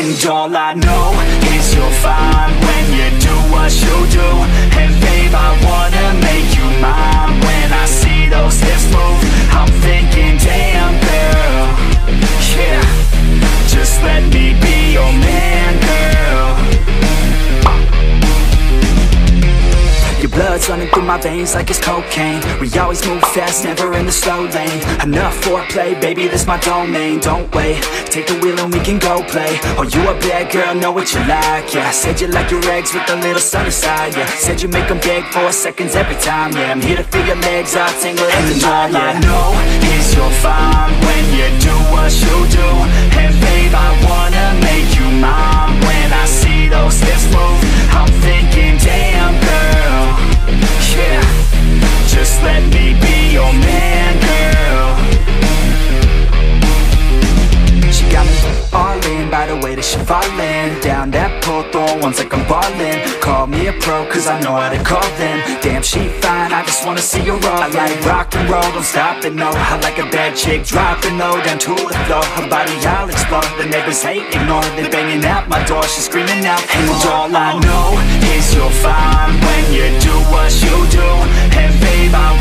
And all I know is you're fine when you do what you do. And babe, I wanna make you mine. When I see those hips move, I'm thinking, damn girl, yeah, just let me be your man, girl. Your blood's running through my veins like it's cocaine. We always move fast, never in the slow lane. Enough foreplay, baby, this my domain. Don't wait, take the wheel and we can go play. Oh, you a bad girl, know what you like, yeah. Said you like your eggs with a little sunny side, yeah. Said you make them beg for seconds every time, yeah. I'm here to feel your legs all tingle at the night, yeah. All I know is you're fine when you do what you do. And babe, I wanna make you mine. When I see those hips move, I'm thinking, damn girl, yeah, just let me be your man, girl. She got me all in by the way that she fallin' down that pole, throwing ones like I'm ballin'. Call me a pro, cause I know how to call them. Damn, she fine, I just wanna see her all. I like rock and roll, don't stop it, no. I like a bad chick, dropping low down to the floor. Her body, I'll explore, the neighbors hate, ignore. They banging out my door, she's screaming out. And all I know is you're fine when you do what you do. And babe, I